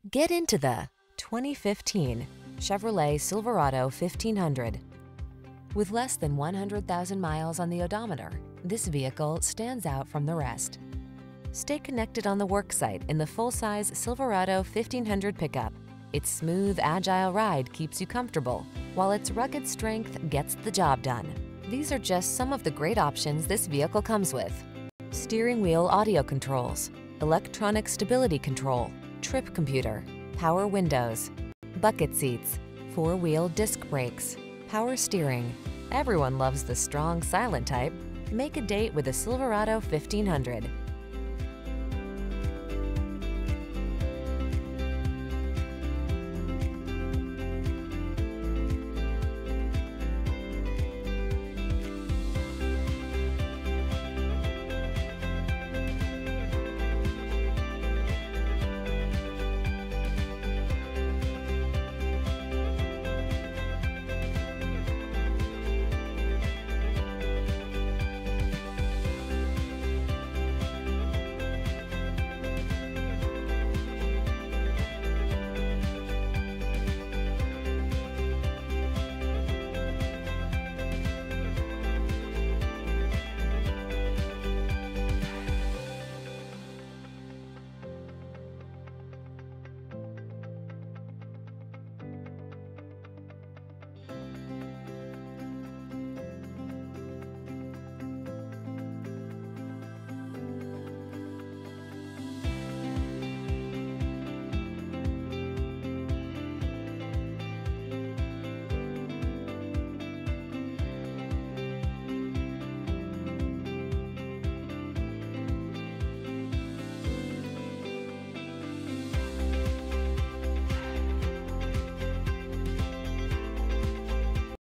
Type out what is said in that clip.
Get into the 2015 Chevrolet Silverado 1500. With less than 100,000 miles on the odometer, this vehicle stands out from the rest. Stay connected on the worksite in the full-size Silverado 1500 pickup. Its smooth, agile ride keeps you comfortable, while its rugged strength gets the job done. These are just some of the great options this vehicle comes with: steering wheel audio controls, electronic stability control, trip computer, power windows, bucket seats, four-wheel disc brakes, power steering. Everyone loves the strong, silent type. Make a date with a Silverado 1500.